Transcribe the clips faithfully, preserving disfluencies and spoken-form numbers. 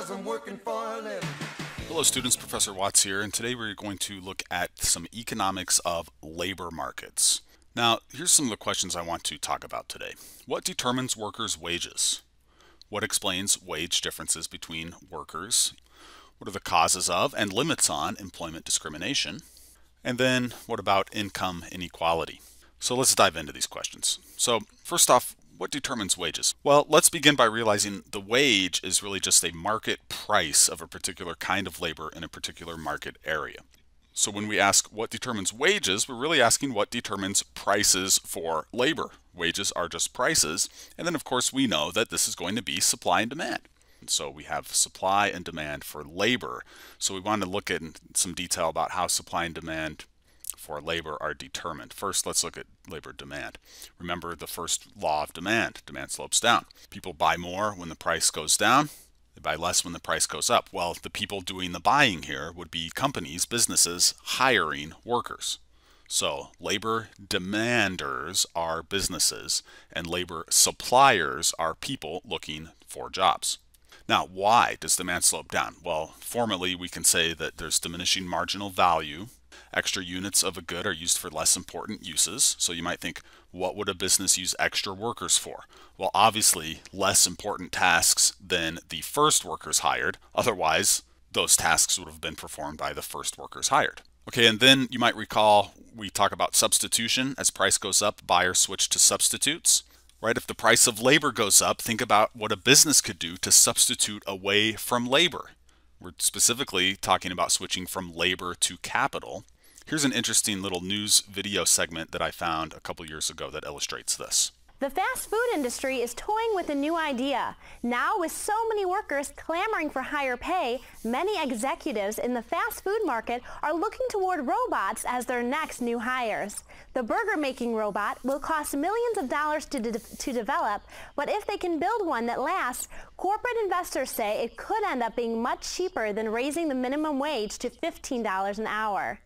cause I'm working for a living. Hello students, Professor Watts here, and today we're going to look at some economics of labor markets. Now, here's some of the questions I want to talk about today. What determines workers' wages? What explains wage differences between workers? What are the causes of and limits on employment discrimination? And then what about income inequality? So let's dive into these questions. So first off, what determines wages? Well, let's begin by realizing the wage is really just a market price of a particular kind of labor in a particular market area. So when we ask what determines wages, we're really asking what determines prices for labor. Wages are just prices, and then of course we know that this is going to be supply and demand. So we have supply and demand for labor. So we want to look at some detail about how supply and demand for labor are determined. First, let's look at labor demand. Remember the first law of demand. Demand slopes down. People buy more when the price goes down. They buy less when the price goes up. Well, the people doing the buying here would be companies, businesses hiring workers. So labor demanders are businesses and labor suppliers are people looking for jobs. Now, why does demand slope down? Well, formally we can say that there's diminishing marginal value. Extra units of a good are used for less important uses. So you might think, what would a business use extra workers for? Well, obviously less important tasks than the first workers hired. Otherwise, those tasks would have been performed by the first workers hired. Okay, and then you might recall we talk about substitution. As price goes up, buyers switch to substitutes. Right? If the price of labor goes up, think about what a business could do to substitute away from labor. We're specifically talking about switching from labor to capital. Here's an interesting little news video segment that I found a couple years ago that illustrates this. The fast food industry is toying with a new idea. Now, with so many workers clamoring for higher pay, many executives in the fast food market are looking toward robots as their next new hires. The burger-making robot will cost millions of dollars to, de to develop, but if they can build one that lasts, corporate investors say it could end up being much cheaper than raising the minimum wage to fifteen dollars an hour.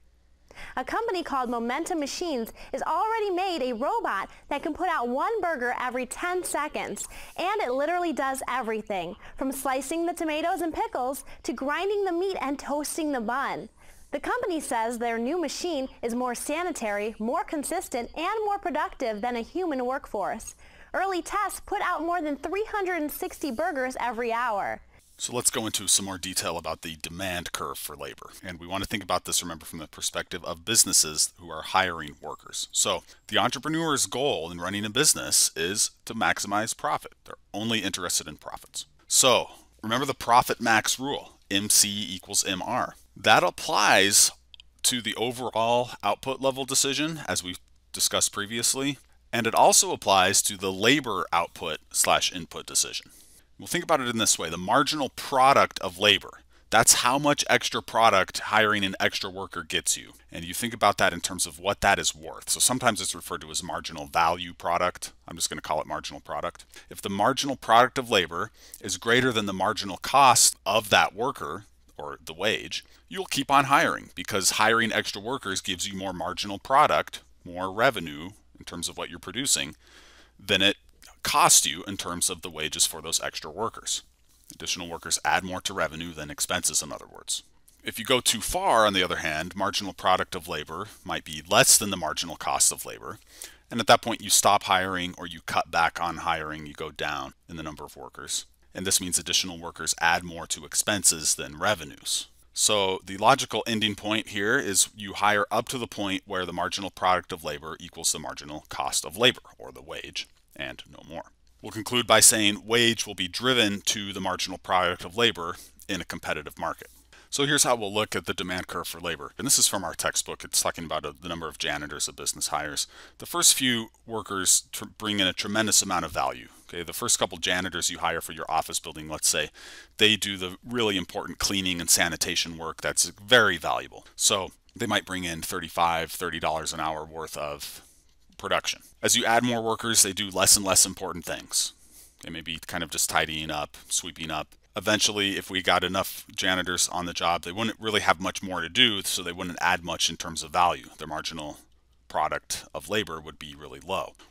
A company called Momentum Machines has already made a robot that can put out one burger every ten seconds, and it literally does everything, from slicing the tomatoes and pickles to grinding the meat and toasting the bun. The company says their new machine is more sanitary, more consistent, and more productive than a human workforce. Early tests put out more than three hundred sixty burgers every hour. So let's go into some more detail about the demand curve for labor. And we want to think about this, remember, from the perspective of businesses who are hiring workers. So the entrepreneur's goal in running a business is to maximize profit. They're only interested in profits. So remember the profit max rule, M C equals M R. That applies to the overall output level decision, as we've discussed previously, and it also applies to the labor output slash input decision. We'll think about it in this way. The marginal product of labor, that's how much extra product hiring an extra worker gets you. And you think about that in terms of what that is worth. So sometimes it's referred to as marginal value product. I'm just going to call it marginal product. If the marginal product of labor is greater than the marginal cost of that worker, or the wage, you'll keep on hiring because hiring extra workers gives you more marginal product, more revenue in terms of what you're producing, than it cost you in terms of the wages for those extra workers. Additional workers add more to revenue than expenses, in other words. If you go too far, on the other hand, marginal product of labor might be less than the marginal cost of labor. And at that point, you stop hiring or you cut back on hiring, you go down in the number of workers. And this means additional workers add more to expenses than revenues. So the logical ending point here is you hire up to the point where the marginal product of labor equals the marginal cost of labor, or the wage, and no more. We'll conclude by saying wage will be driven to the marginal product of labor in a competitive market. So here's how we'll look at the demand curve for labor. And this is from our textbook. It's talking about a, the number of janitors a business hires. The first few workers bring in a tremendous amount of value. Okay, the first couple janitors you hire for your office building, let's say, they do the really important cleaning and sanitation work that's very valuable. So they might bring in thirty-five dollars, thirty dollars an hour worth of production. As you add more workers, they do less and less important things. They may be kind of just tidying up, sweeping up. Eventually, if we got enough janitors on the job, they wouldn't really have much more to do, so they wouldn't add much in terms of value. Their marginal product of labor would be really low. Well,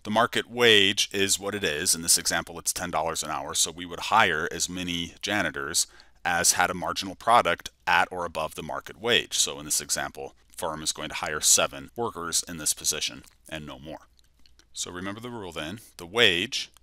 The market wage is what it is. In this example, it's ten dollars an hour, so we would hire as many janitors as had a marginal product at or above the market wage. So in this example, firm is going to hire seven workers in this position and no more. So remember the rule then, the wage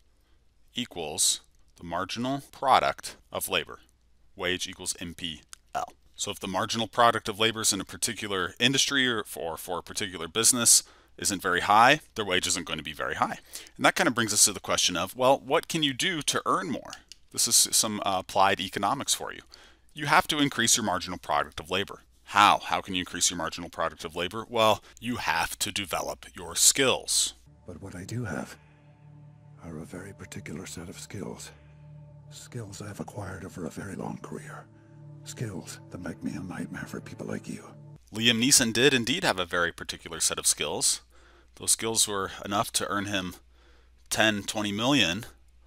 equals the marginal product of labor. Wage equals M P L. So if the marginal product of labor is in a particular industry or for, for a particular business isn't very high, their wage isn't going to be very high. And that kind of brings us to the question of, well, what can you do to earn more? This is some uh, applied economics for you. You have to increase your marginal product of labor. How? How can you increase your marginal product of labor? Well, you have to develop your skills. But what I do have are a very particular set of skills. Skills I've acquired over a very long career. Skills that make me a nightmare for people like you. Liam Neeson did indeed have a very particular set of skills. Those skills were enough to earn him ten, twenty million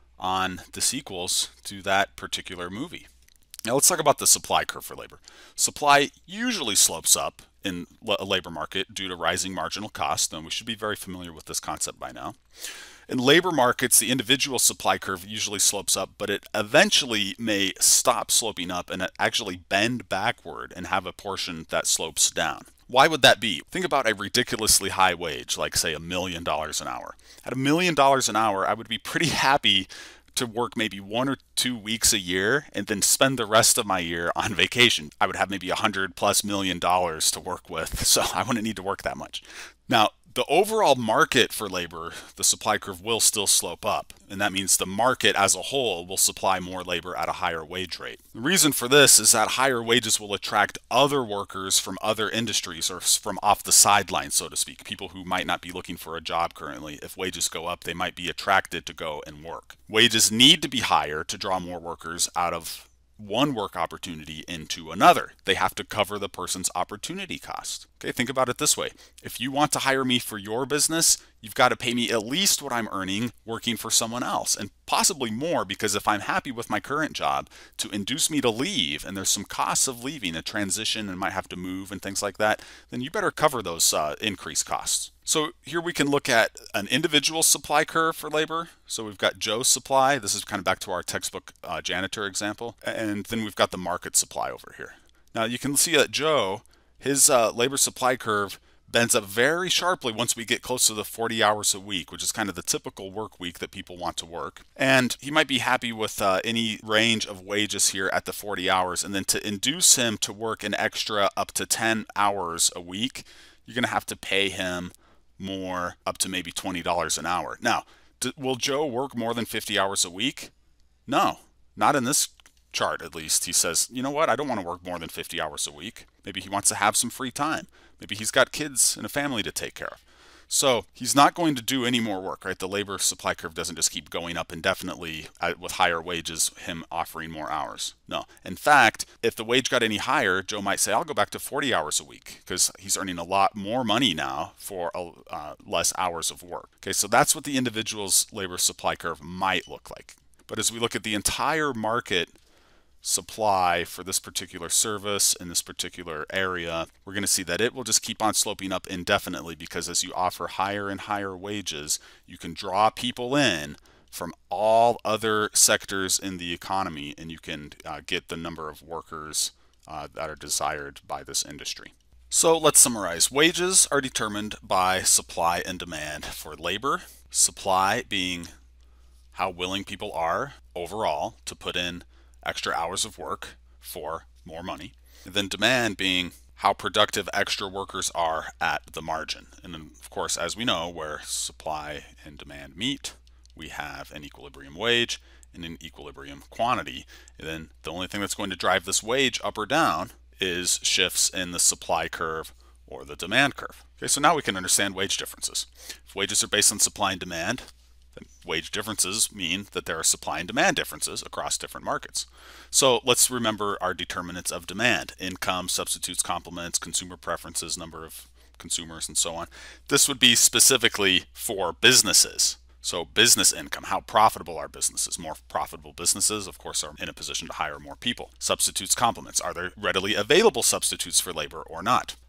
on the sequels to that particular movie. Now let's talk about the supply curve for labor. Supply usually slopes up in a labor market due to rising marginal cost, and we should be very familiar with this concept by now. In labor markets, the individual supply curve usually slopes up, but it eventually may stop sloping up and actually bend backward and have a portion that slopes down. Why would that be? Think about a ridiculously high wage, like say a million dollars an hour. At a million dollars an hour, I would be pretty happy to work maybe one or two weeks a year and then spend the rest of my year on vacation. I would have maybe a hundred plus million dollars to work with, so I wouldn't need to work that much. Now, the overall market for labor, the supply curve will still slope up, and that means the market as a whole will supply more labor at a higher wage rate. The reason for this is that higher wages will attract other workers from other industries or from off the sidelines, so to speak, people who might not be looking for a job currently. If wages go up, they might be attracted to go and work. Wages need to be higher to draw more workers out of one work opportunity into another. They have to cover the person's opportunity cost. Okay, think about it this way. If you want to hire me for your business, you've got to pay me at least what I'm earning working for someone else, and possibly more, because if I'm happy with my current job, to induce me to leave, and there's some costs of leaving, a transition and might have to move and things like that, then you better cover those uh, increased costs. So here we can look at an individual supply curve for labor. So we've got Joe's supply. This is kind of back to our textbook uh, janitor example. And then we've got the market supply over here. Now you can see that Joe, his uh, labor supply curve bends up very sharply once we get close to the forty hours a week, which is kind of the typical work week that people want to work. And he might be happy with uh, any range of wages here at the forty hours. And then to induce him to work an extra up to ten hours a week, you're going to have to pay him more, up to maybe twenty dollars an hour. Now, will Joe work more than fifty hours a week? No, not in this chart at least. He says, you know what, I don't want to work more than fifty hours a week. Maybe he wants to have some free time. Maybe he's got kids and a family to take care of. So he's not going to do any more work, right? The labor supply curve doesn't just keep going up indefinitely with higher wages, him offering more hours. No. In fact, if the wage got any higher, Joe might say, I'll go back to forty hours a week, because he's earning a lot more money now for uh, less hours of work. Okay, so that's what the individual's labor supply curve might look like. But as we look at the entire market supply for this particular service in this particular area, we're going to see that it will just keep on sloping up indefinitely, because as you offer higher and higher wages, you can draw people in from all other sectors in the economy, and you can uh, get the number of workers uh, that are desired by this industry. So let's summarize. Wages are determined by supply and demand for labor. Supply being how willing people are overall to put in extra hours of work for more money. And then demand being how productive extra workers are at the margin. And then, of course, as we know, where supply and demand meet, we have an equilibrium wage and an equilibrium quantity. And then the only thing that's going to drive this wage up or down is shifts in the supply curve or the demand curve. Okay, so now we can understand wage differences. If wages are based on supply and demand, then wage differences mean that there are supply and demand differences across different markets. So let's remember our determinants of demand: income, substitutes, complements, consumer preferences, number of consumers, and so on. This would be specifically for businesses. So business income, how profitable are businesses? More profitable businesses, of course, are in a position to hire more people. Substitutes, complements, are there readily available substitutes for labor or not?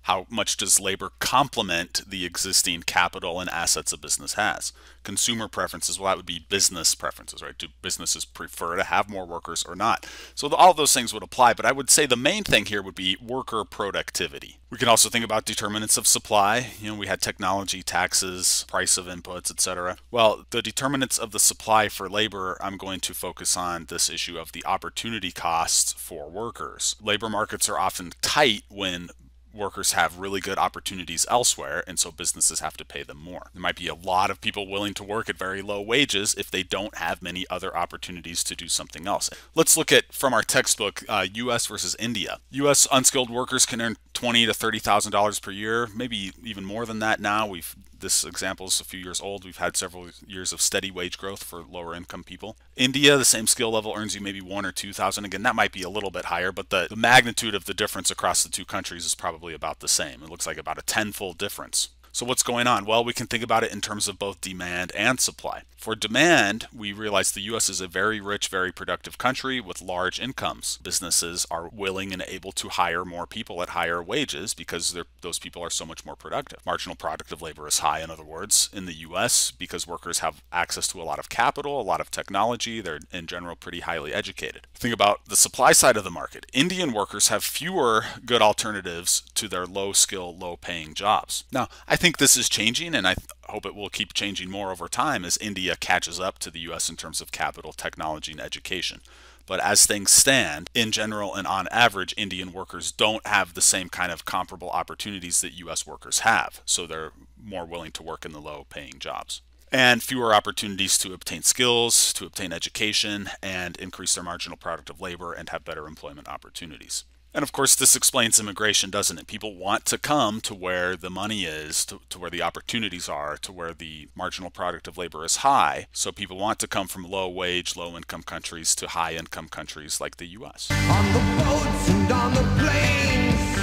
How much does labor complement the existing capital and assets a business has? Consumer preferences, well, that would be business preferences, right? Do businesses prefer to have more workers or not? So the, all of those things would apply, but I would say the main thing here would be worker productivity. We can also think about determinants of supply. You know, we had technology, taxes, price of inputs, et cetera. Well, the determinants of the supply for labor, I'm going to focus on this issue of the opportunity costs for workers. Labor markets are often tight when workers have really good opportunities elsewhere, and so businesses have to pay them more. There might be a lot of people willing to work at very low wages if they don't have many other opportunities to do something else. Let's look at, from our textbook, uh, U S versus India. U S unskilled workers can earn twenty to thirty thousand dollars per year, maybe even more than that now. We've This example is a few years old. We've had several years of steady wage growth for lower income people. India, the same skill level, earns you maybe one or two thousand. Again, that might be a little bit higher, but the, the magnitude of the difference across the two countries is probably about the same. It looks like about a tenfold difference. So what's going on? Well, we can think about it in terms of both demand and supply. For demand, we realize the U S is a very rich, very productive country with large incomes. Businesses are willing and able to hire more people at higher wages because those people are so much more productive. Marginal product of labor is high, in other words, in the U S because workers have access to a lot of capital, a lot of technology. They're in general pretty highly educated. Think about the supply side of the market. Indian workers have fewer good alternatives to their low skill, low paying jobs. Now, I think this is changing, and I hope it will keep changing more over time as India catches up to the U S in terms of capital, technology, and education. But as things stand, in general and on average, Indian workers don't have the same kind of comparable opportunities that U S workers have. So they're more willing to work in the low paying jobs. And fewer opportunities to obtain skills, to obtain education, and increase their marginal product of labor and have better employment opportunities. And of course, this explains immigration, doesn't it? People want to come to where the money is, to, to where the opportunities are, to where the marginal product of labor is high. So people want to come from low wage, low income countries to high income countries like the U S. On the boats and on the planes,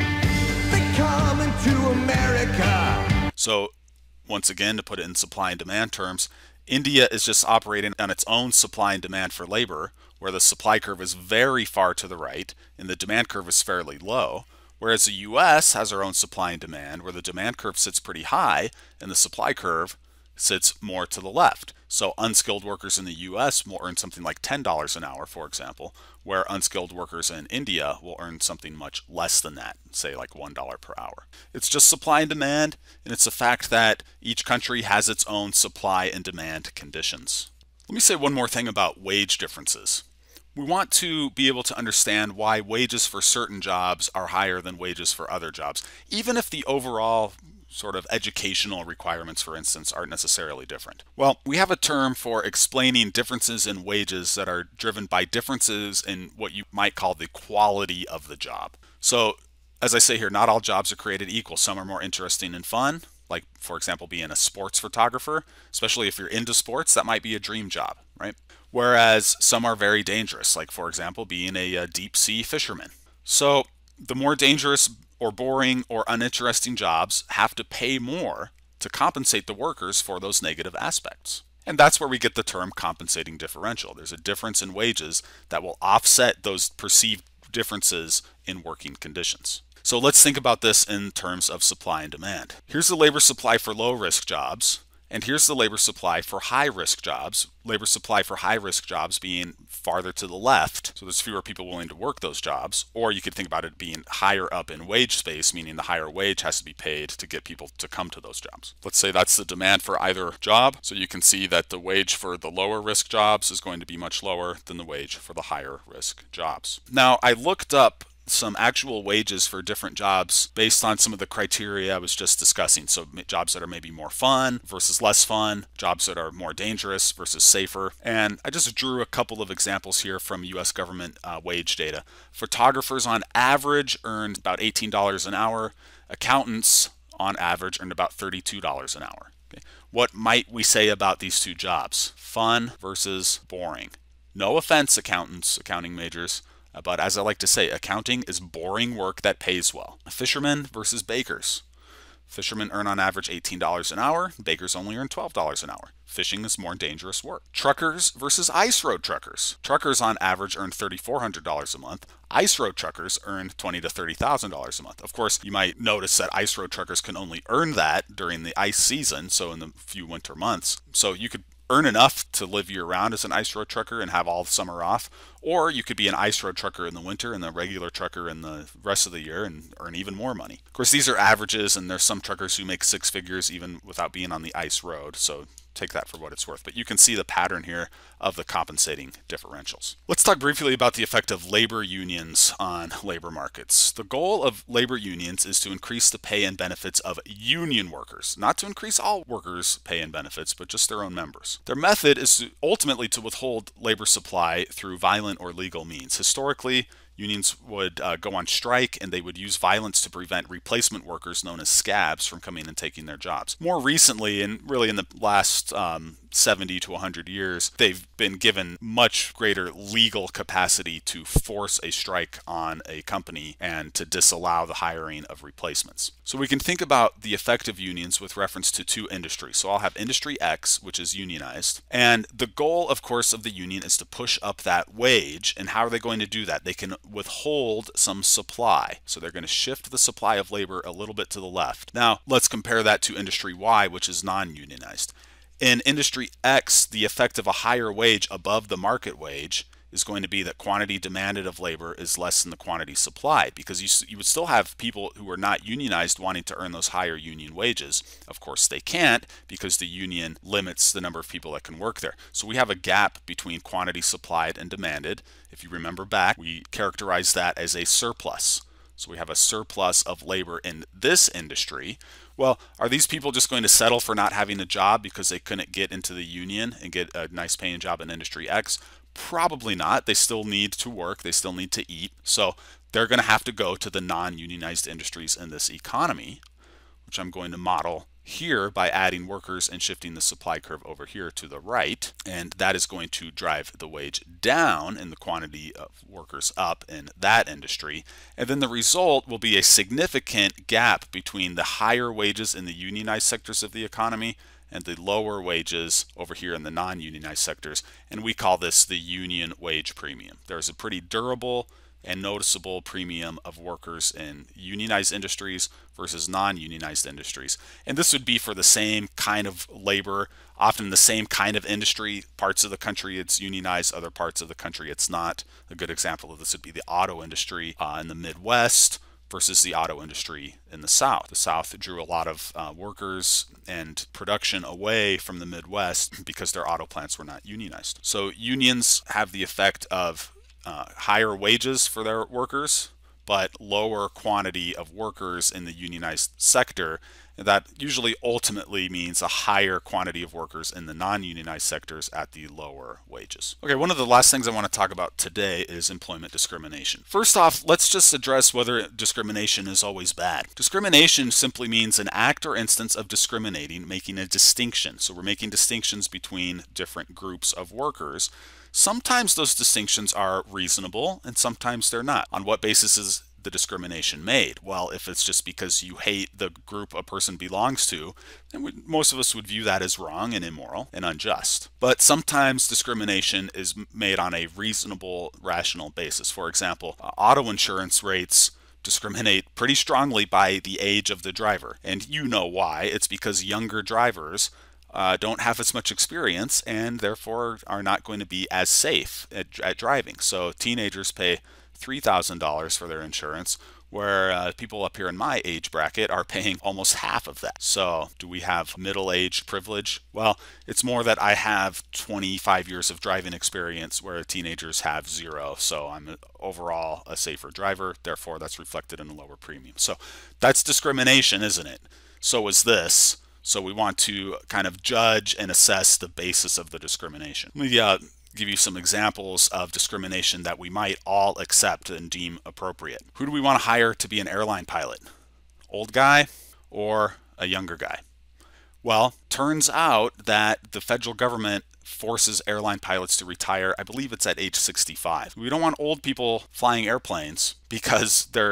they come into America. So once again, to put it in supply and demand terms, India is just operating on its own supply and demand for labor, where the supply curve is very far to the right and the demand curve is fairly low, whereas the U S has our own supply and demand, where the demand curve sits pretty high and the supply curve sits more to the left. So unskilled workers in the U S will earn something like ten dollars an hour, for example, where unskilled workers in India will earn something much less than that, say like one dollar per hour. It's just supply and demand, and it's a fact that each country has its own supply and demand conditions. Let me say one more thing about wage differences. We want to be able to understand why wages for certain jobs are higher than wages for other jobs, even if the overall sort of educational requirements, for instance, aren't necessarily different. Well, we have a term for explaining differences in wages that are driven by differences in what you might call the quality of the job. So, as I say here, not all jobs are created equal. Some are more interesting and fun, like, for example, being a sports photographer. Especially if you're into sports, that might be a dream job, right? Whereas some are very dangerous, like, for example, being a, a deep sea fisherman. So the more dangerous or boring or uninteresting jobs have to pay more to compensate the workers for those negative aspects. And that's where we get the term compensating differential. There's a difference in wages that will offset those perceived differences in working conditions. So let's think about this in terms of supply and demand. Here's the labor supply for low-risk jobs, and here's the labor supply for high-risk jobs. Labor supply for high-risk jobs being farther to the left, so there's fewer people willing to work those jobs. Or you could think about it being higher up in wage space, meaning the higher wage has to be paid to get people to come to those jobs. Let's say that's the demand for either job. So you can see that the wage for the lower risk jobs is going to be much lower than the wage for the higher risk jobs. Now, I looked up some actual wages for different jobs based on some of the criteria I was just discussing. So jobs that are maybe more fun versus less fun, jobs that are more dangerous versus safer. And I just drew a couple of examples here from U S government uh, wage data. Photographers on average earned about eighteen dollars an hour. Accountants on average earned about thirty-two dollars an hour. Okay. What might we say about these two jobs? Fun versus boring. No offense, accountants, accounting majors. But as I like to say, accounting is boring work that pays well. Fishermen versus bakers. Fishermen earn on average eighteen dollars an hour. Bakers only earn twelve dollars an hour. Fishing is more dangerous work. Truckers versus ice road truckers. Truckers on average earn three thousand four hundred dollars a month. Ice road truckers earn twenty thousand to thirty thousand dollars a month. Of course, you might notice that ice road truckers can only earn that during the ice season, so in the few winter months. So you could earn enough to live year-round as an ice road trucker and have all the summer off, or you could be an ice road trucker in the winter and the regular trucker in the rest of the year and earn even more money. Of course, these are averages, and there's some truckers who make six figures even without being on the ice road, so take that for what it's worth. But you can see the pattern here of the compensating differentials. Let's talk briefly about the effect of labor unions on labor markets. The goal of labor unions is to increase the pay and benefits of union workers, not to increase all workers' pay and benefits, but just their own members. Their method is to ultimately to withhold labor supply through violent or legal means. Historically, unions would uh, go on strike, and they would use violence to prevent replacement workers known as scabs from coming and taking their jobs. More recently, and really in the last um, seventy to one hundred years, they've been given much greater legal capacity to force a strike on a company and to disallow the hiring of replacements. So we can think about the effect of unions with reference to two industries. So I'll have industry X, which is unionized, and the goal, of course, of the union is to push up that wage. And how are they going to do that? They can withhold some supply. So they're going to shift the supply of labor a little bit to the left. Now, let's compare that to industry Y, which is non-unionized. In industry X, the effect of a higher wage above the market wage is going to be that quantity demanded of labor is less than the quantity supplied, because you, you would still have people who are not unionized wanting to earn those higher union wages. Of course, they can't, because the union limits the number of people that can work there. So we have a gap between quantity supplied and demanded. If you remember back, we characterized that as a surplus. So we have a surplus of labor in this industry. Well, are these people just going to settle for not having a job because they couldn't get into the union and get a nice paying job in industry X? Probably not. They still need to work. They still need to eat. So they're going to have to go to the non-unionized industries in this economy, which I'm going to model here by adding workers and shifting the supply curve over here to the right. And that is going to drive the wage down and the quantity of workers up in that industry. And then the result will be a significant gap between the higher wages in the unionized sectors of the economy and the lower wages over here in the non-unionized sectors. And we call this the union wage premium. There's a pretty durable and noticeable premium of workers in unionized industries versus non-unionized industries. And this would be for the same kind of labor, often the same kind of industry. Parts of the country it's unionized, other parts of the country it's not. A good example of this would be the auto industry uh, in the Midwest versus the auto industry in the South. The South drew a lot of uh, workers and production away from the Midwest because their auto plants were not unionized. So unions have the effect of uh, higher wages for their workers, but lower quantity of workers in the unionized sector. And that usually ultimately means a higher quantity of workers in the non-unionized sectors at the lower wages. Okay, one of the last things I want to talk about today is employment discrimination. First off, let's just address whether discrimination is always bad. Discrimination simply means an act or instance of discriminating, making a distinction. So we're making distinctions between different groups of workers. Sometimes those distinctions are reasonable and sometimes they're not. On what basis is the discrimination made? Well, if it's just because you hate the group a person belongs to, then we, most of us would view that as wrong and immoral and unjust. But sometimes discrimination is made on a reasonable, rational basis. For example, uh, auto insurance rates discriminate pretty strongly by the age of the driver. And you know why. It's because younger drivers Uh, don't have as much experience and therefore are not going to be as safe at, at driving. So teenagers pay three thousand dollars for their insurance, where uh, people up here in my age bracket are paying almost half of that. So do we have middle-age privilege? Well, it's more that I have twenty-five years of driving experience where teenagers have zero. So I'm overall a safer driver. Therefore, that's reflected in a lower premium. So that's discrimination, isn't it? So is this. So we want to kind of judge and assess the basis of the discrimination. Let me uh, give you some examples of discrimination that we might all accept and deem appropriate. Who do we want to hire to be an airline pilot? Old guy or a younger guy? Well, turns out that the federal government forces airline pilots to retire. I believe it's at age sixty-five. We don't want old people flying airplanes because they're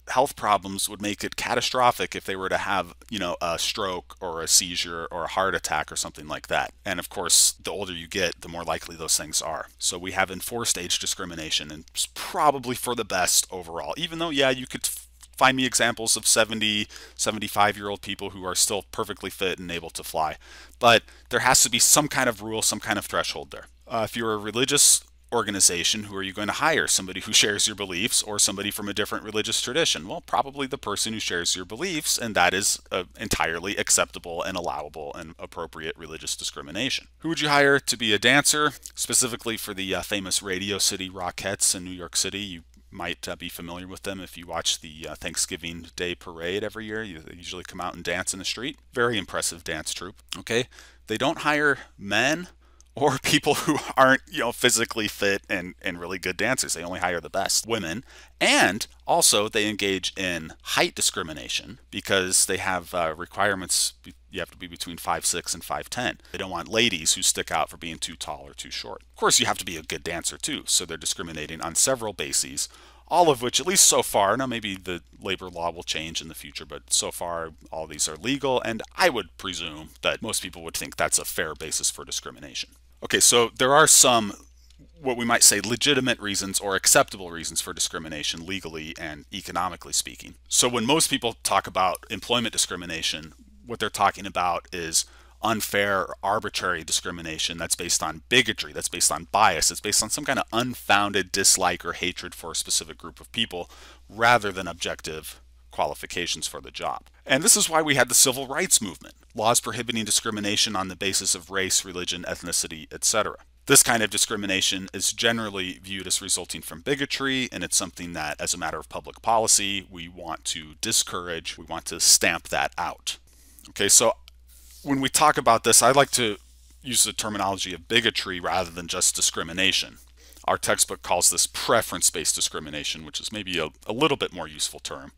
health problems would make it catastrophic if they were to have, you know, a stroke or a seizure or a heart attack or something like that. And of course, the older you get, the more likely those things are. So we have enforced age discrimination, and it's probably for the best overall, even though, yeah, you could find me examples of seventy, seventy-five year old people who are still perfectly fit and able to fly. But there has to be some kind of rule, some kind of threshold there. Uh, if you're a religious organization, who are you going to hire? Somebody who shares your beliefs or somebody from a different religious tradition? Well, probably the person who shares your beliefs, and that is uh, entirely acceptable and allowable and appropriate religious discrimination. Who would you hire to be a dancer? Specifically for the uh, famous Radio City Rockettes in New York City. You might uh, be familiar with them if you watch the uh, Thanksgiving Day parade every year. You, they usually come out and dance in the street. Very impressive dance troupe. Okay, they don't hire men or people who aren't, you know, physically fit and, and really good dancers. They only hire the best women. And also they engage in height discrimination because they have uh, requirements. You have to be between five six and five ten. They don't want ladies who stick out for being too tall or too short. Of course, you have to be a good dancer too. So they're discriminating on several bases, all of which, at least so far, now maybe the labor law will change in the future, but so far all these are legal, and I would presume that most people would think that's a fair basis for discrimination. Okay, so there are some, what we might say, legitimate reasons or acceptable reasons for discrimination legally and economically speaking. So when most people talk about employment discrimination, what they're talking about is unfair or arbitrary discrimination that's based on bigotry, that's based on bias, it's based on some kind of unfounded dislike or hatred for a specific group of people rather than objective qualifications for the job. And this is why we had the civil rights movement, laws prohibiting discrimination on the basis of race, religion, ethnicity, et cetera. This kind of discrimination is generally viewed as resulting from bigotry, and it's something that, as a matter of public policy, we want to discourage, we want to stamp that out. Okay, so when we talk about this, I like to use the terminology of bigotry rather than just discrimination. Our textbook calls this preference-based discrimination, which is maybe a, a little bit more useful term.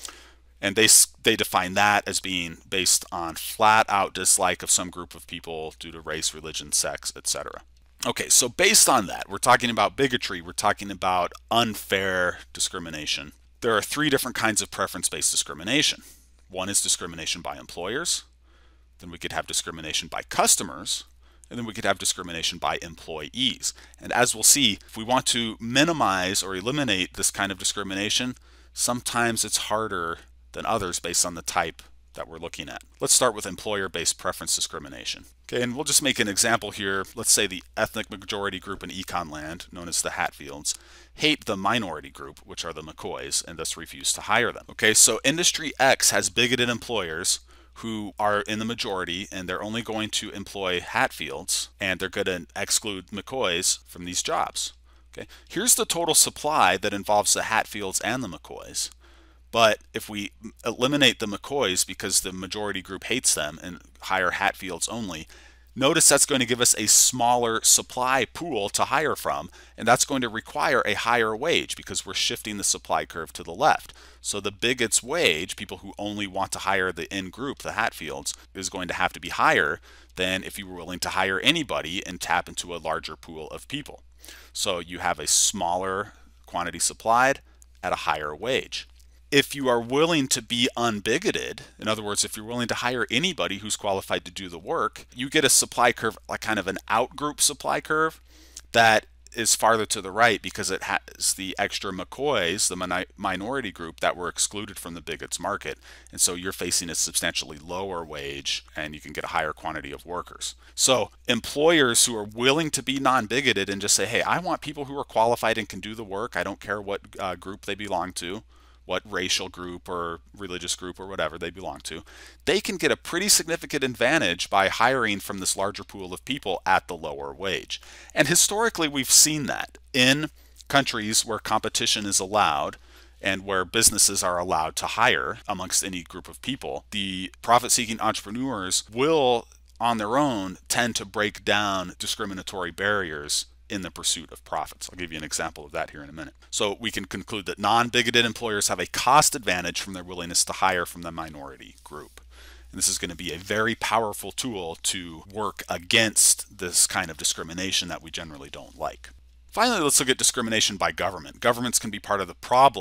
And they, they define that as being based on flat-out dislike of some group of people due to race, religion, sex, et cetera. Okay, so based on that, we're talking about bigotry, we're talking about unfair discrimination. There are three different kinds of preference-based discrimination. One is discrimination by employers, then we could have discrimination by customers, and then we could have discrimination by employees. And as we'll see, if we want to minimize or eliminate this kind of discrimination, sometimes it's harder than others based on the type that we're looking at. Let's start with employer-based preference discrimination. Okay, and we'll just make an example here. Let's say the ethnic majority group in Econ land, known as the Hatfields, hate the minority group, which are the McCoys, and thus refuse to hire them. Okay, so Industry X has bigoted employers who are in the majority, and they're only going to employ Hatfields, and they're going to exclude McCoys from these jobs. Okay, here's the total supply that involves the Hatfields and the McCoys. But if we eliminate the McCoys because the majority group hates them and hire Hatfields only, notice that's going to give us a smaller supply pool to hire from, and that's going to require a higher wage because we're shifting the supply curve to the left. So the bigots' wage, people who only want to hire the in group, the Hatfields, is going to have to be higher than if you were willing to hire anybody and tap into a larger pool of people. So you have a smaller quantity supplied at a higher wage. If you are willing to be unbigoted, in other words, if you're willing to hire anybody who's qualified to do the work, you get a supply curve, like kind of an outgroup supply curve that is farther to the right because it has the extra McCoys, the minority group, that were excluded from the bigots market. And so you're facing a substantially lower wage and you can get a higher quantity of workers. So employers who are willing to be non-bigoted and just say, hey, I want people who are qualified and can do the work. I don't care what uh, group they belong to, what racial group or religious group or whatever they belong to, they can get a pretty significant advantage by hiring from this larger pool of people at the lower wage. And historically, we've seen that in countries where competition is allowed and where businesses are allowed to hire amongst any group of people. The profit-seeking entrepreneurs will, on their own, tend to break down discriminatory barriers in the pursuit of profits. I'll give you an example of that here in a minute. So we can conclude that non-bigoted employers have a cost advantage from their willingness to hire from the minority group. And this is going to be a very powerful tool to work against this kind of discrimination that we generally don't like. Finally, let's look at discrimination by government. Governments can be part of the problem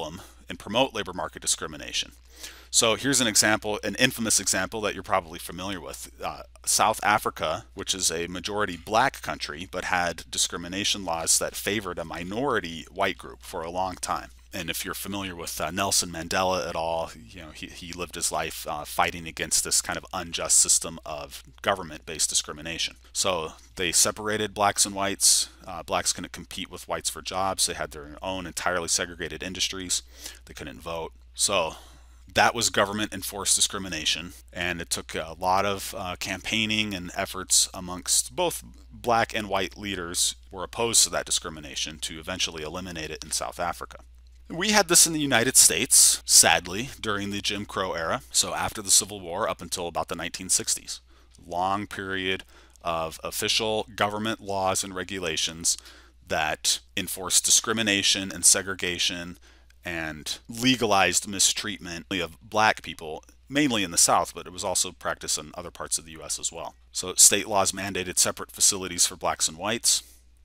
and promote labor market discrimination. So here's an example, an infamous example that you're probably familiar with. Uh, South Africa, which is a majority black country, but had discrimination laws that favored a minority white group for a long time. And if you're familiar with uh, Nelson Mandela at all, you know, he, he lived his life uh, fighting against this kind of unjust system of government-based discrimination. So they separated blacks and whites. Uh, blacks couldn't compete with whites for jobs. They had their own entirely segregated industries. They couldn't vote. So that was government-enforced discrimination, and it took a lot of uh, campaigning and efforts amongst both black and white leaders who were opposed to that discrimination to eventually eliminate it in South Africa. We had this in the United States, sadly, during the Jim Crow era, so after the Civil War up until about the nineteen sixties. Long period of official government laws and regulations that enforced discrimination and segregation and legalized mistreatment of black people, mainly in the South, but it was also practiced in other parts of the U S as well. So state laws mandated separate facilities for blacks and whites.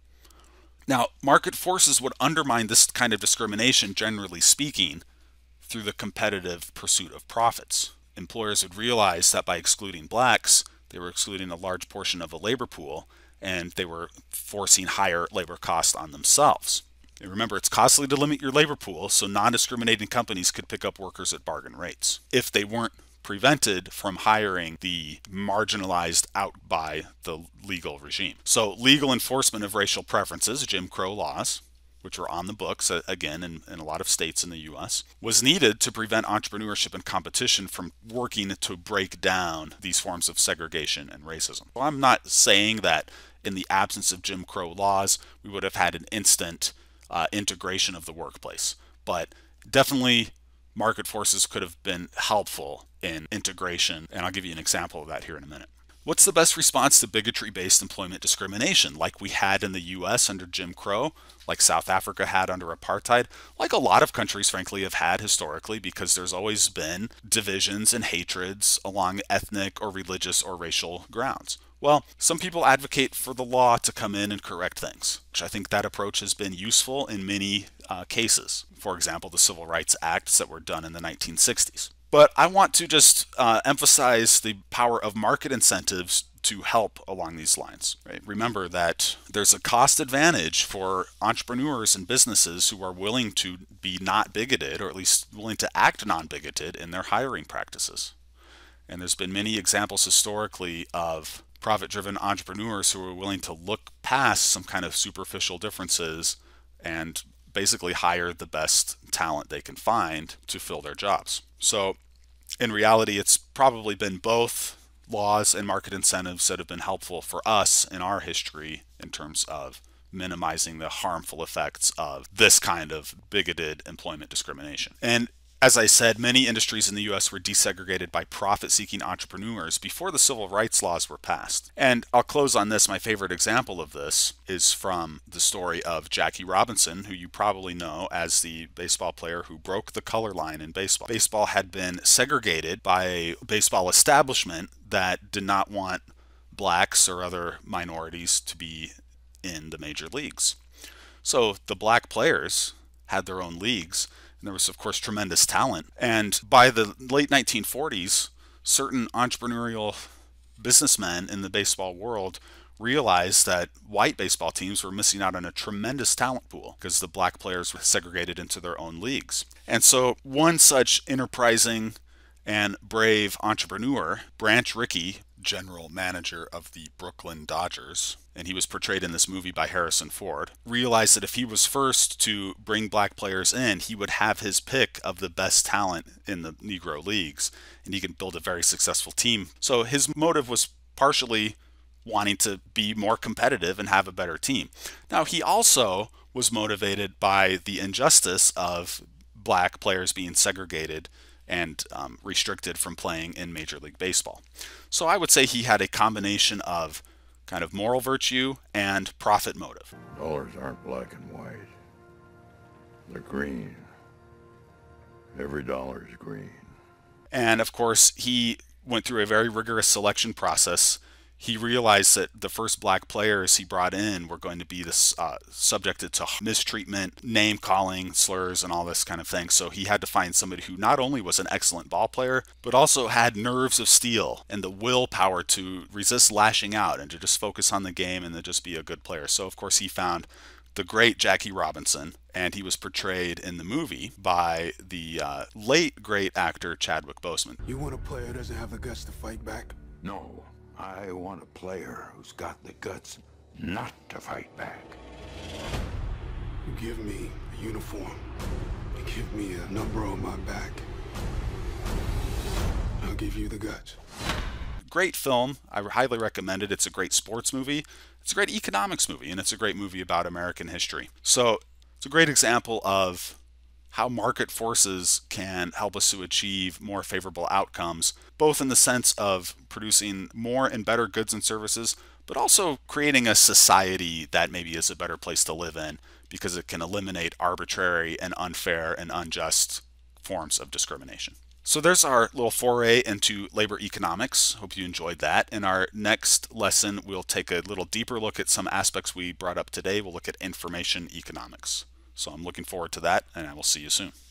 Now, market forces would undermine this kind of discrimination, generally speaking, through the competitive pursuit of profits. Employers would realize that by excluding blacks, they were excluding a large portion of a labor pool, and they were forcing higher labor costs on themselves. And remember, it's costly to limit your labor pool, so non-discriminating companies could pick up workers at bargain rates if they weren't prevented from hiring the marginalized out by the legal regime. So legal enforcement of racial preferences, Jim Crow laws, which were on the books, again, in, in a lot of states in the U S, was needed to prevent entrepreneurship and competition from working to break down these forms of segregation and racism. Well, I'm not saying that in the absence of Jim Crow laws, we would have had an instant uh, integration of the workplace, but definitely market forces could have been helpful in integration, and I'll give you an example of that here in a minute. What's the best response to bigotry-based employment discrimination, like we had in the U S under Jim Crow, like South Africa had under apartheid, like a lot of countries, frankly, have had historically, because there's always been divisions and hatreds along ethnic or religious or racial grounds? Well, some people advocate for the law to come in and correct things, which I think that approach has been useful in many uh, cases. For example, the Civil Rights Acts that were done in the nineteen sixties. But I want to just uh, emphasize the power of market incentives to help along these lines. Right? Remember that there's a cost advantage for entrepreneurs and businesses who are willing to be not bigoted, or at least willing to act non-bigoted in their hiring practices. And there's been many examples historically of profit-driven entrepreneurs who are willing to look past some kind of superficial differences and basically hire the best talent they can find to fill their jobs. So in reality, it's probably been both laws and market incentives that have been helpful for us in our history in terms of minimizing the harmful effects of this kind of bigoted employment discrimination. And as I said, many industries in the U S were desegregated by profit-seeking entrepreneurs before the civil rights laws were passed. And I'll close on this. My favorite example of this is from the story of Jackie Robinson, who you probably know as the baseball player who broke the color line in baseball. Baseball had been segregated by a baseball establishment that did not want blacks or other minorities to be in the major leagues. So the black players had their own leagues. And there was, of course, tremendous talent. And by the late nineteen forties, certain entrepreneurial businessmen in the baseball world realized that white baseball teams were missing out on a tremendous talent pool because the black players were segregated into their own leagues. And so one such enterprising and brave entrepreneur, Branch Rickey, general manager of the Brooklyn Dodgers, and he was portrayed in this movie by Harrison Ford, realized that if he was first to bring black players in, he would have his pick of the best talent in the Negro leagues, and he could build a very successful team. So his motive was partially wanting to be more competitive and have a better team. Now, he also was motivated by the injustice of black players being segregated and um, restricted from playing in Major League Baseball. So I would say he had a combination of kind of moral virtue and profit motive. Dollars aren't black and white. They're green. Every dollar is green. And of course, he went through a very rigorous selection process. he realized that the first black players he brought in were going to be this uh, subjected to mistreatment, name calling, slurs, and all this kind of thing. So he had to find somebody who not only was an excellent ball player, but also had nerves of steel and the willpower to resist lashing out and to just focus on the game and to just be a good player. So of course he found the great Jackie Robinson, and he was portrayed in the movie by the uh, late great actor Chadwick Boseman. You want a player who doesn't have the guts to fight back? No, I want a player who's got the guts not to fight back. You give me a uniform. You give me a number on my back. I'll give you the guts. Great film. I highly recommend it. It's a great sports movie. It's a great economics movie, and it's a great movie about American history. So it's a great example of how market forces can help us to achieve more favorable outcomes, both in the sense of producing more and better goods and services, but also creating a society that maybe is a better place to live in because it can eliminate arbitrary and unfair and unjust forms of discrimination. So there's our little foray into labor economics. Hope you enjoyed that. In our next lesson, we'll take a little deeper look at some aspects we brought up today. We'll look at information economics. So I'm looking forward to that, and I will see you soon.